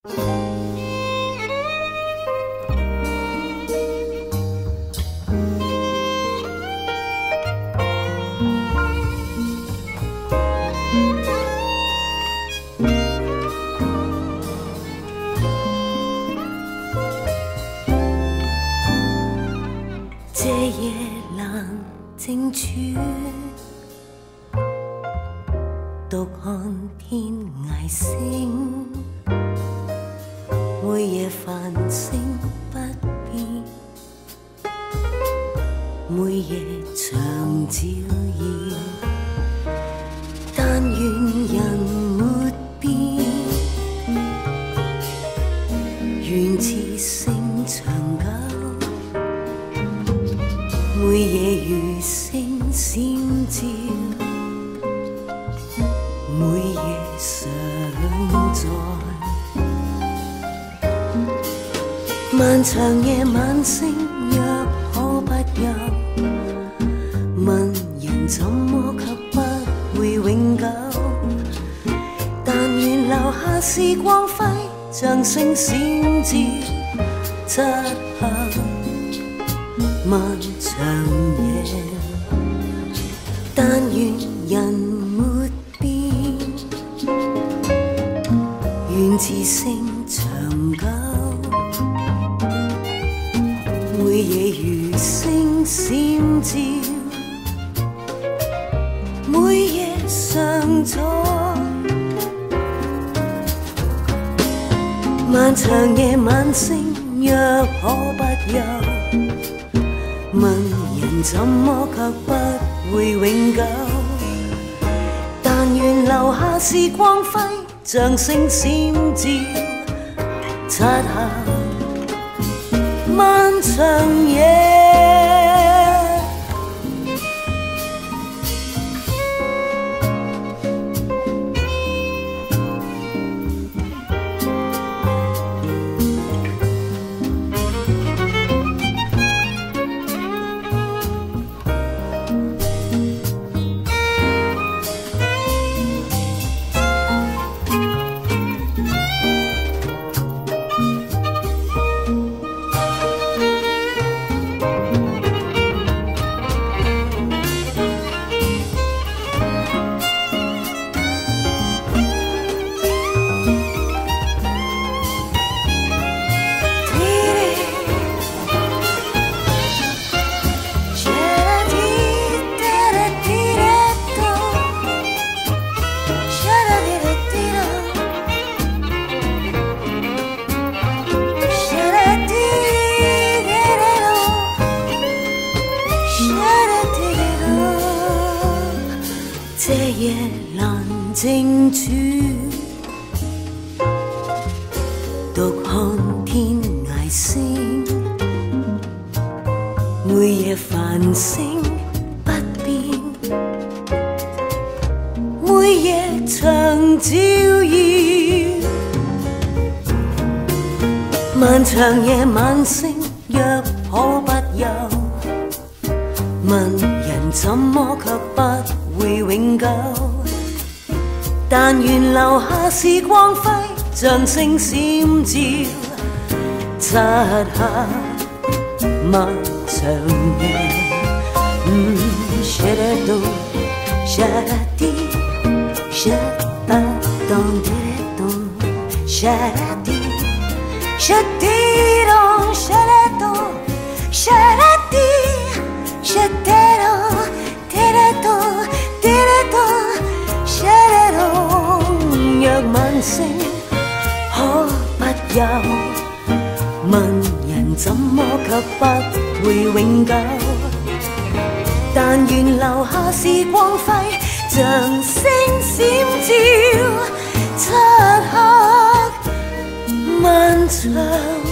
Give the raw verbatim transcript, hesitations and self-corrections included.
这夜闌靜處，獨看天涯星，每夜繁星不變，每夜長照耀。但願人沒變，願此星長久。每夜如星閃照，每夜常在。漫長夜晚星若可不休，問人怎麼卻不會永久。但願留下是光輝，像星閃照漆黑。漫長夜，但願人沒變，願此星長久。每夜如星閃照，每夜常在。漫長夜晚星若可不休，問人怎麼卻不會永久？但願留下是光輝，像星閃照漆黑漫長夜。這夜闌靜處，獨看天涯星，每夜繁星不變，每夜長照耀。漫長夜晚星若可不休，問人怎麼卻不會永久？但願留下是光輝，像星閃照漆黑漫長夜。嗯 ，shadow shadow shadow shadow shadow shadow shadow shadow。若晚星可不休，問人怎麼卻不會永久？但願留下是光輝，像星閃照漆黑漫長。